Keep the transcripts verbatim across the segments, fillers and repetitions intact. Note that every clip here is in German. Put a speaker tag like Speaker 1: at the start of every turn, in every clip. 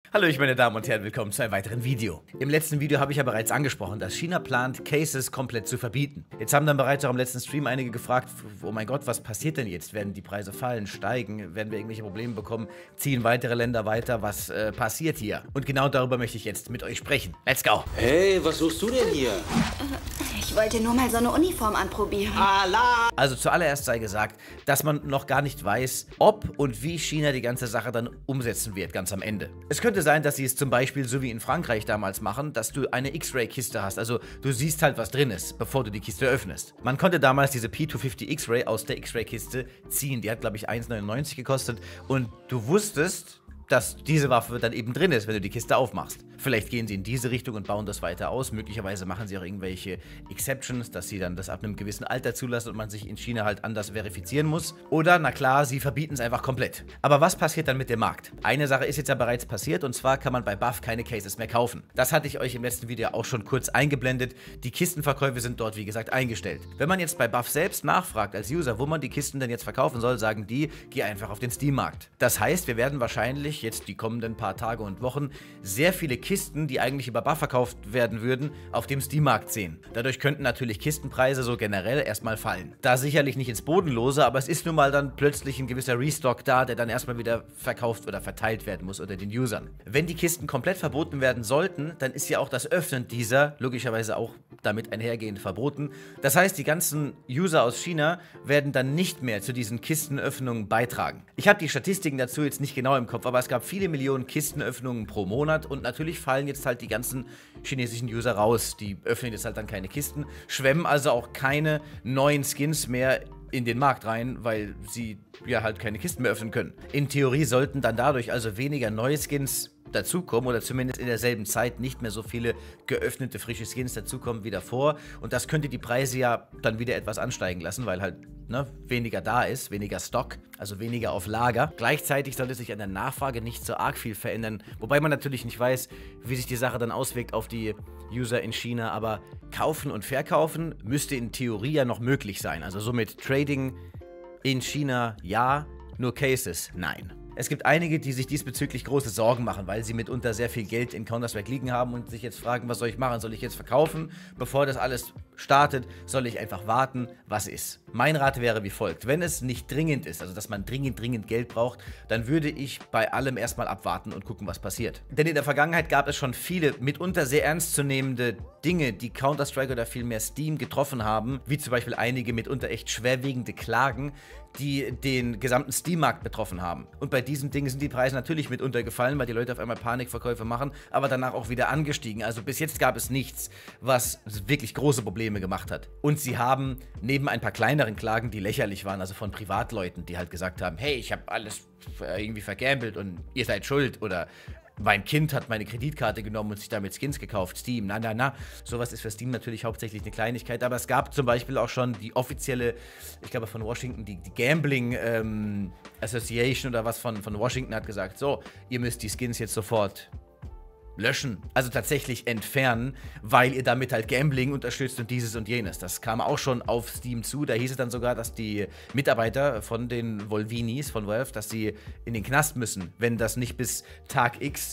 Speaker 1: Hallo, ich meine Damen und Herren, willkommen zu einem weiteren Video. Im letzten Video habe ich ja bereits angesprochen, dass China plant, Cases komplett zu verbieten. Jetzt haben dann bereits auch im letzten Stream einige gefragt, oh mein Gott, was passiert denn jetzt? Werden die Preise fallen, steigen? Werden wir irgendwelche Probleme bekommen? Ziehen weitere Länder weiter? Was äh, passiert hier? Und genau darüber möchte ich jetzt mit euch sprechen. Let's go!
Speaker 2: Hey, was suchst du denn hier?
Speaker 3: Ich wollte nur mal so eine Uniform anprobieren.
Speaker 2: Allah!
Speaker 1: Also zuallererst sei gesagt, dass man noch gar nicht weiß, ob und wie China die ganze Sache dann umsetzen wird, ganz am Ende. Es könnte sein, dass sie es zum Beispiel so wie in Frankreich damals machen, dass du eine X-Ray-Kiste hast, also du siehst halt, was drin ist, bevor du die Kiste öffnest. Man konnte damals diese P zweihundertfünfzig X-Ray aus der X-Ray-Kiste ziehen, die hat glaube ich eins neunundneunzig gekostet und du wusstest, dass diese Waffe dann eben drin ist, wenn du die Kiste aufmachst. Vielleicht gehen sie in diese Richtung und bauen das weiter aus. Möglicherweise machen sie auch irgendwelche Exceptions, dass sie dann das ab einem gewissen Alter zulassen und man sich in China halt anders verifizieren muss. Oder, na klar, sie verbieten es einfach komplett. Aber was passiert dann mit dem Markt? Eine Sache ist jetzt ja bereits passiert und zwar kann man bei Buff keine Cases mehr kaufen. Das hatte ich euch im letzten Video auch schon kurz eingeblendet. Die Kistenverkäufe sind dort, wie gesagt, eingestellt. Wenn man jetzt bei Buff selbst nachfragt als User, wo man die Kisten denn jetzt verkaufen soll, sagen die, geh einfach auf den Steam-Markt. Das heißt, wir werden wahrscheinlich jetzt die kommenden paar Tage und Wochen sehr viele Kisten, die eigentlich über Buff verkauft werden würden, auf dem Steam-Markt sehen. Dadurch könnten natürlich Kistenpreise so generell erstmal fallen. Da sicherlich nicht ins Bodenlose, aber es ist nun mal dann plötzlich ein gewisser Restock da, der dann erstmal wieder verkauft oder verteilt werden muss unter den Usern. Wenn die Kisten komplett verboten werden sollten, dann ist ja auch das Öffnen dieser logischerweise auch damit einhergehend verboten. Das heißt, die ganzen User aus China werden dann nicht mehr zu diesen Kistenöffnungen beitragen. Ich habe die Statistiken dazu jetzt nicht genau im Kopf, aber es gab viele Millionen Kistenöffnungen pro Monat und natürlich fallen jetzt halt die ganzen chinesischen User raus. Die öffnen jetzt halt dann keine Kisten, schwemmen also auch keine neuen Skins mehr in den Markt rein, weil sie ja halt keine Kisten mehr öffnen können. In Theorie sollten dann dadurch also weniger neue Skins dazukommen oder zumindest in derselben Zeit nicht mehr so viele geöffnete frische Skins dazukommen wie davor und das könnte die Preise ja dann wieder etwas ansteigen lassen, weil halt ne, weniger da ist, weniger Stock, also weniger auf Lager. Gleichzeitig sollte sich an der Nachfrage nicht so arg viel verändern, wobei man natürlich nicht weiß, wie sich die Sache dann auswirkt auf die User in China, aber kaufen und verkaufen müsste in Theorie ja noch möglich sein, also somit Trading in China ja, nur Cases nein. Es gibt einige, die sich diesbezüglich große Sorgen machen, weil sie mitunter sehr viel Geld in Counter-Strike liegen haben und sich jetzt fragen, was soll ich machen? Soll ich jetzt verkaufen, bevor das alles startet? Soll ich einfach warten? Was ist? Mein Rat wäre wie folgt. Wenn es nicht dringend ist, also dass man dringend, dringend Geld braucht, dann würde ich bei allem erstmal abwarten und gucken, was passiert. Denn in der Vergangenheit gab es schon viele, mitunter sehr ernstzunehmende Dinge, die Counter-Strike oder vielmehr Steam getroffen haben, wie zum Beispiel einige mitunter echt schwerwiegende Klagen, die den gesamten Steam-Markt betroffen haben. Und bei diesen Dingen sind die Preise natürlich mitunter gefallen, weil die Leute auf einmal Panikverkäufe machen, aber danach auch wieder angestiegen. Also bis jetzt gab es nichts, was wirklich große Probleme gemacht hat. Und sie haben neben ein paar kleineren Klagen, die lächerlich waren, also von Privatleuten, die halt gesagt haben, hey, ich habe alles irgendwie vergambelt und ihr seid schuld oder mein Kind hat meine Kreditkarte genommen und sich damit Skins gekauft. Steam, na, na, na. Sowas ist für Steam natürlich hauptsächlich eine Kleinigkeit, aber es gab zum Beispiel auch schon die offizielle, ich glaube von Washington, die, die Gambling ähm, Association oder was von, von Washington hat gesagt, so, ihr müsst die Skins jetzt sofort löschen, also tatsächlich entfernen, weil ihr damit halt Gambling unterstützt und dieses und jenes. Das kam auch schon auf Steam zu, da hieß es dann sogar, dass die Mitarbeiter von den Volvinis, von Valve, dass sie in den Knast müssen, wenn das nicht bis Tag X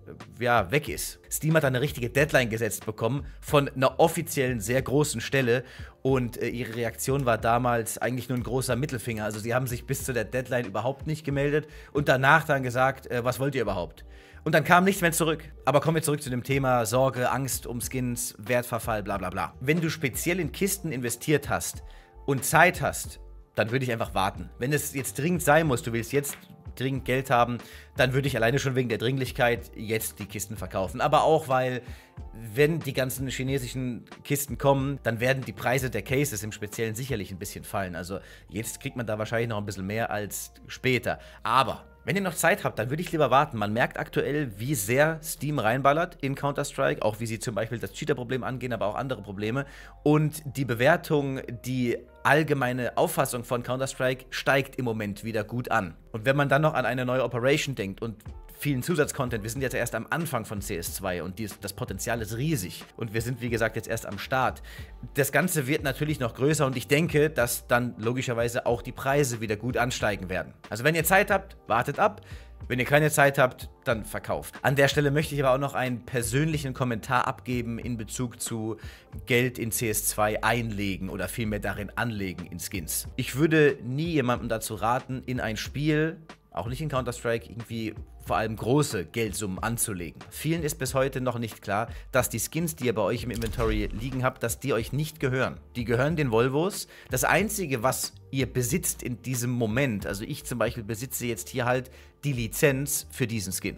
Speaker 1: ja, weg ist. Steam hat dann eine richtige Deadline gesetzt bekommen von einer offiziellen, sehr großen Stelle und äh, ihre Reaktion war damals eigentlich nur ein großer Mittelfinger. Also sie haben sich bis zu der Deadline überhaupt nicht gemeldet und danach dann gesagt, äh, was wollt ihr überhaupt? Und dann kam nichts mehr zurück. Aber kommen wir zurück zu dem Thema Sorge, Angst um Skins, Wertverfall, bla bla bla. Wenn du speziell in Kisten investiert hast und Zeit hast, dann würde ich einfach warten. Wenn es jetzt dringend sein muss, du willst jetzt dringend Geld haben, dann würde ich alleine schon wegen der Dringlichkeit jetzt die Kisten verkaufen. Aber auch, weil, wenn die ganzen chinesischen Kisten kommen, dann werden die Preise der Cases im Speziellen sicherlich ein bisschen fallen. Also jetzt kriegt man da wahrscheinlich noch ein bisschen mehr als später. Aber wenn ihr noch Zeit habt, dann würde ich lieber warten. Man merkt aktuell, wie sehr Steam reinballert in Counter-Strike, auch wie sie zum Beispiel das Cheater-Problem angehen, aber auch andere Probleme. Und die Bewertung, die allgemeine Auffassung von Counter-Strike steigt im Moment wieder gut an. Und wenn man dann noch an eine neue Operation denkt und vielen Zusatzcontent, wir sind jetzt erst am Anfang von C S zwei und dies, das Potenzial ist riesig und wir sind wie gesagt jetzt erst am Start. Das Ganze wird natürlich noch größer und ich denke, dass dann logischerweise auch die Preise wieder gut ansteigen werden. Also wenn ihr Zeit habt, wartet ab. Wenn ihr keine Zeit habt, dann verkauft. An der Stelle möchte ich aber auch noch einen persönlichen Kommentar abgeben in Bezug zu Geld in C S zwei einlegen oder vielmehr darin anlegen in Skins. Ich würde nie jemandem dazu raten, in ein Spiel, auch nicht in Counter-Strike, irgendwie vor allem große Geldsummen anzulegen. Vielen ist bis heute noch nicht klar, dass die Skins, die ihr bei euch im Inventory liegen habt, dass die euch nicht gehören. Die gehören den Volvos. Das Einzige, was ihr besitzt in diesem Moment, also ich zum Beispiel besitze jetzt hier halt die Lizenz für diesen Skin.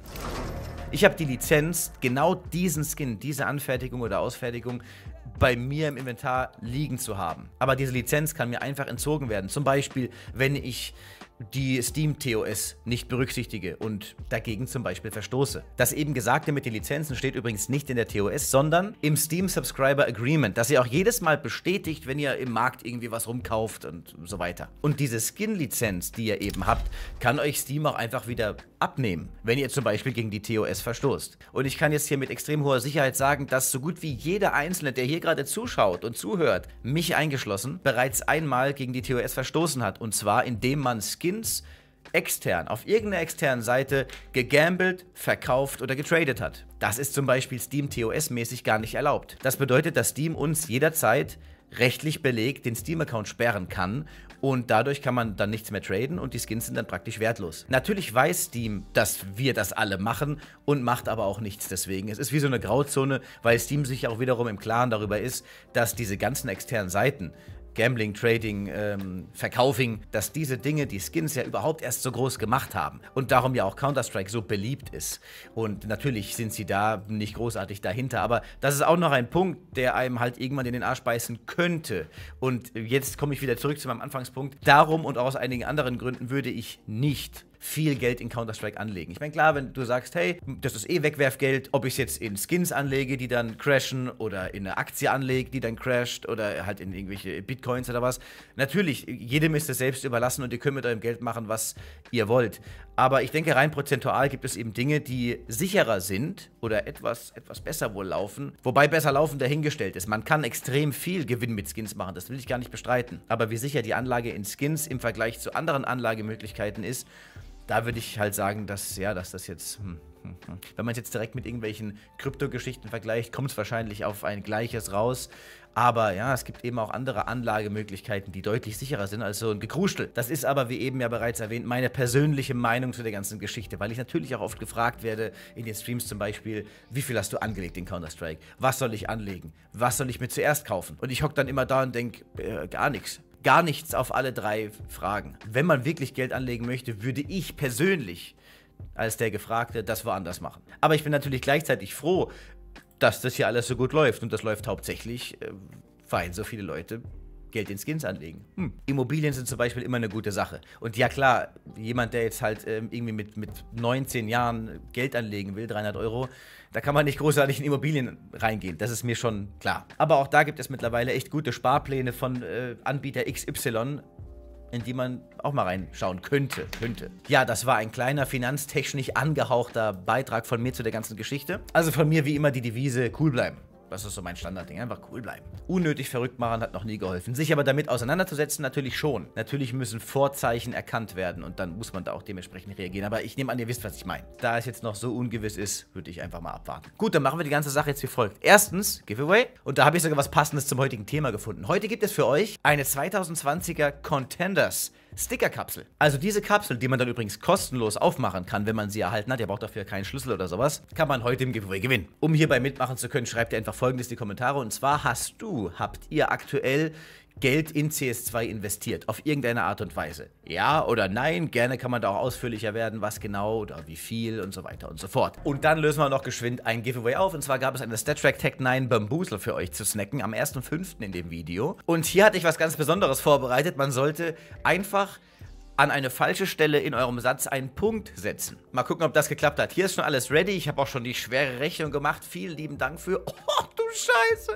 Speaker 1: Ich habe die Lizenz, genau diesen Skin, diese Anfertigung oder Ausfertigung bei mir im Inventar liegen zu haben. Aber diese Lizenz kann mir einfach entzogen werden. Zum Beispiel, wenn ich die Steam-T O S nicht berücksichtige und dagegen zum Beispiel verstoße. Das eben Gesagte mit den Lizenzen steht übrigens nicht in der T O S, sondern im Steam Subscriber Agreement, das ihr auch jedes Mal bestätigt, wenn ihr im Markt irgendwie was rumkauft und so weiter. Und diese Skin-Lizenz, die ihr eben habt, kann euch Steam auch einfach wieder abnehmen, wenn ihr zum Beispiel gegen die T O S verstoßt. Und ich kann jetzt hier mit extrem hoher Sicherheit sagen, dass so gut wie jeder Einzelne, der hier gerade zuschaut und zuhört, mich eingeschlossen, bereits einmal gegen die T O S verstoßen hat. Und zwar, indem man Skins extern, auf irgendeiner externen Seite gegambelt, verkauft oder getradet hat. Das ist zum Beispiel Steam T O S-mäßig gar nicht erlaubt. Das bedeutet, dass Steam uns jederzeit rechtlich belegt den Steam-Account sperren kann und dadurch kann man dann nichts mehr traden und die Skins sind dann praktisch wertlos. Natürlich weiß Steam, dass wir das alle machen und macht aber auch nichts deswegen. Es ist wie so eine Grauzone, weil Steam sich auch wiederum im Klaren darüber ist, dass diese ganzen externen Seiten, Gambling, Trading, ähm, Verkaufing, dass diese Dinge, die Skins ja überhaupt erst so groß gemacht haben und darum ja auch Counter-Strike so beliebt ist. Und natürlich sind sie da nicht großartig dahinter, aber das ist auch noch ein Punkt, der einem halt irgendwann in den Arsch beißen könnte. Und jetzt komme ich wieder zurück zu meinem Anfangspunkt. Darum und auch aus einigen anderen Gründen würde ich nicht viel Geld in Counter-Strike anlegen. Ich meine, klar, wenn du sagst, hey, das ist eh Wegwerfgeld, ob ich es jetzt in Skins anlege, die dann crashen, oder in eine Aktie anlege, die dann crasht, oder halt in irgendwelche Bitcoins oder was. Natürlich, jedem ist es selbst überlassen und ihr könnt mit eurem Geld machen, was ihr wollt. Aber ich denke, rein prozentual gibt es eben Dinge, die sicherer sind oder etwas, etwas besser wohl laufen. Wobei besser laufen dahingestellt ist. Man kann extrem viel Gewinn mit Skins machen, das will ich gar nicht bestreiten. Aber wie sicher die Anlage in Skins im Vergleich zu anderen Anlagemöglichkeiten ist, da würde ich halt sagen, dass, ja, dass das jetzt, hm, hm, hm. wenn man es jetzt direkt mit irgendwelchen Kryptogeschichten vergleicht, kommt es wahrscheinlich auf ein Gleiches raus. Aber ja, es gibt eben auch andere Anlagemöglichkeiten, die deutlich sicherer sind als so ein Gekruschel. Das ist aber, wie eben ja bereits erwähnt, meine persönliche Meinung zu der ganzen Geschichte, weil ich natürlich auch oft gefragt werde, in den Streams zum Beispiel, wie viel hast du angelegt in Counter-Strike? Was soll ich anlegen? Was soll ich mir zuerst kaufen? Und ich hocke dann immer da und denke, äh, gar nichts. Gar nichts auf alle drei Fragen. Wenn man wirklich Geld anlegen möchte, würde ich persönlich als der Gefragte das woanders machen. Aber ich bin natürlich gleichzeitig froh, dass das hier alles so gut läuft. Und das läuft hauptsächlich, äh, weil so viele Leute Geld in Skins anlegen. Hm. Immobilien sind zum Beispiel immer eine gute Sache. Und ja klar, jemand, der jetzt halt ähm, irgendwie mit, mit neunzehn Jahren Geld anlegen will, dreihundert Euro, da kann man nicht großartig in Immobilien reingehen. Das ist mir schon klar. Aber auch da gibt es mittlerweile echt gute Sparpläne von äh, Anbieter X Y, in die man auch mal reinschauen könnte, könnte. Ja, das war ein kleiner finanztechnisch angehauchter Beitrag von mir zu der ganzen Geschichte. Also von mir wie immer die Devise, cool bleiben. Das ist so mein Standardding, einfach cool bleiben. Unnötig verrückt machen hat noch nie geholfen. Sich aber damit auseinanderzusetzen, natürlich schon. Natürlich müssen Vorzeichen erkannt werden und dann muss man da auch dementsprechend reagieren. Aber ich nehme an, ihr wisst, was ich meine. Da es jetzt noch so ungewiss ist, würde ich einfach mal abwarten. Gut, dann machen wir die ganze Sache jetzt wie folgt. Erstens, Giveaway. Und da habe ich sogar was Passendes zum heutigen Thema gefunden. Heute gibt es für euch eine zwanzig zwanziger Contenders Sticker-Kapsel. Also diese Kapsel, die man dann übrigens kostenlos aufmachen kann, wenn man sie erhalten hat, ihr braucht dafür keinen Schlüssel oder sowas, kann man heute im Giveaway gewinnen. Um hierbei mitmachen zu können, schreibt ihr einfach Folgendes in die Kommentare. Und zwar hast du, habt ihr aktuell Geld in C S zwei investiert, auf irgendeine Art und Weise? Ja oder nein? Gerne kann man da auch ausführlicher werden, was genau oder wie viel und so weiter und so fort. Und dann lösen wir noch geschwind ein Giveaway auf. Und zwar gab es eine StatTrak Tech neun Bamboozle für euch zu snacken am ersten fünften in dem Video. Und hier hatte ich was ganz Besonderes vorbereitet. Man sollte einfach an eine falsche Stelle in eurem Satz einen Punkt setzen. Mal gucken, ob das geklappt hat. Hier ist schon alles ready. Ich habe auch schon die schwere Rechnung gemacht. Vielen lieben Dank für... Oh, du Scheiße!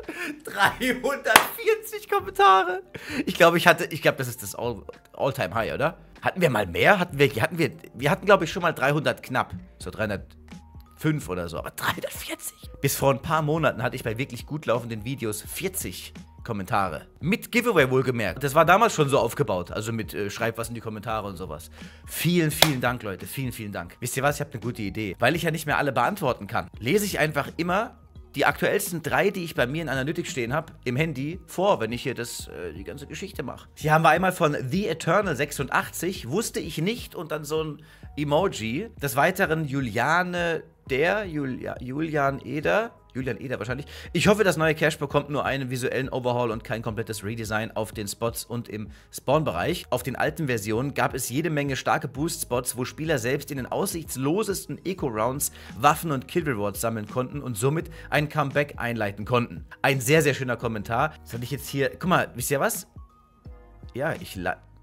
Speaker 1: dreihundertvierzig Kommentare. Ich glaube, ich hatte... Ich glaube, das ist das All-Time-High, oder? Hatten wir mal mehr? Hatten wir... Hatten wir... Wir hatten, glaube ich, schon mal dreihundert knapp. So dreihundertfünf oder so. Aber dreihundertvierzig? Bis vor ein paar Monaten hatte ich bei wirklich gut laufenden Videos vierzig Kommentare. Mit Giveaway wohlgemerkt. Das war damals schon so aufgebaut. Also mit äh, schreibt was in die Kommentare und sowas. Vielen, vielen Dank, Leute. Vielen, vielen Dank. Wisst ihr was? Ich habe eine gute Idee. Weil ich ja nicht mehr alle beantworten kann, lese ich einfach immer die aktuellsten drei, die ich bei mir in Analytics stehen habe, im Handy vor, wenn ich hier das, äh, die ganze Geschichte mache. Hier haben wir einmal von The Eternal sechsundachtzig. Wusste ich nicht. Und dann so ein Emoji. Des Weiteren Juliane der, Julia, Julian Eder. Julian Eder wahrscheinlich. Ich hoffe, das neue Cache bekommt nur einen visuellen Overhaul und kein komplettes Redesign auf den Spots und im Spawn-Bereich. Auf den alten Versionen gab es jede Menge starke Boost-Spots, wo Spieler selbst in den aussichtslosesten Eco-Rounds Waffen und Kill-Rewards sammeln konnten und somit ein Comeback einleiten konnten. Ein sehr, sehr schöner Kommentar. Soll ich jetzt hier... Guck mal, wisst ihr was? Ja, ich...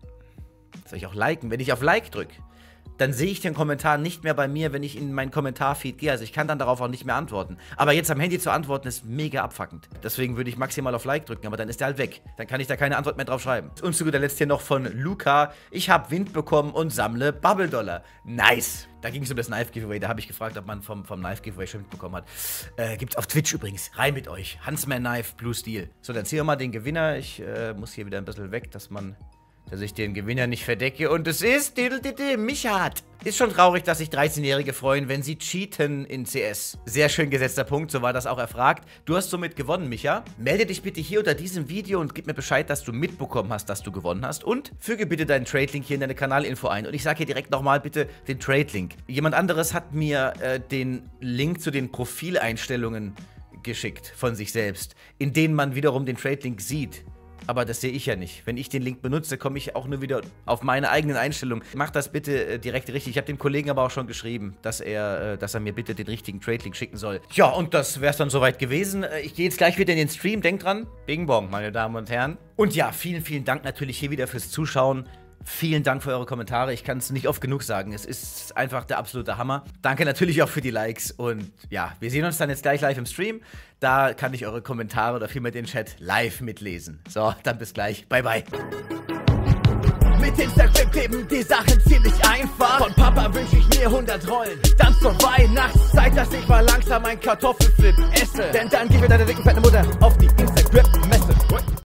Speaker 1: Soll ich auch liken? Wenn ich auf Like drücke, dann sehe ich den Kommentar nicht mehr bei mir, wenn ich in meinen Kommentarfeed gehe. Also ich kann dann darauf auch nicht mehr antworten. Aber jetzt am Handy zu antworten ist mega abfuckend. Deswegen würde ich maximal auf Like drücken, aber dann ist der halt weg. Dann kann ich da keine Antwort mehr drauf schreiben. Und zu guter Letzt hier noch von Luca. Ich habe Wind bekommen und sammle Bubble Dollar. Nice. Da ging es um das Knife-Giveaway. Da habe ich gefragt, ob man vom, vom Knife-Giveaway schon mitbekommen hat. Äh, gibt's auf Twitch übrigens. Rein mit euch. Huntsman Knife, Blue Steel. So, dann ziehen wir mal den Gewinner. Ich äh, muss hier wieder ein bisschen weg, dass man... dass ich den Gewinner nicht verdecke. Und es ist Michat. Ist schon traurig, dass sich dreizehnjährige freuen, wenn sie cheaten in C S. Sehr schön gesetzter Punkt, so war das auch erfragt. Du hast somit gewonnen, Micha. Melde dich bitte hier unter diesem Video und gib mir Bescheid, dass du mitbekommen hast, dass du gewonnen hast. Und füge bitte deinen Trade-Link hier in deine Kanalinfo ein. Und ich sage hier direkt nochmal bitte den Trade-Link. Jemand anderes hat mir äh, den Link zu den Profileinstellungen geschickt von sich selbst, in denen man wiederum den Trade-Link sieht. Aber das sehe ich ja nicht. Wenn ich den Link benutze, komme ich auch nur wieder auf meine eigenen Einstellungen. Mach das bitte äh, direkt richtig. Ich habe dem Kollegen aber auch schon geschrieben, dass er, äh, dass er mir bitte den richtigen Trade-Link schicken soll. Ja, und das wäre es dann soweit gewesen. Äh, ich gehe jetzt gleich wieder in den Stream. Denkt dran. Bing Bong, meine Damen und Herren. Und ja, vielen, vielen Dank natürlich hier wieder fürs Zuschauen. Vielen Dank für eure Kommentare. Ich kann es nicht oft genug sagen. Es ist einfach der absolute Hammer. Danke natürlich auch für die Likes. Und ja, wir sehen uns dann jetzt gleich live im Stream. Da kann ich eure Kommentare oder vielmehr den Chat live mitlesen. So, dann bis gleich. Bye, bye.
Speaker 4: Mit Instagram kleben die Sachen ziemlich einfach. Von Papa wünsche ich mir hundert Rollen. Dann zur Weihnachtszeit, dass ich mal langsam ein Kartoffelflip esse. Denn dann gib mir deine dicken fette Mutter auf die Instagram-Messe.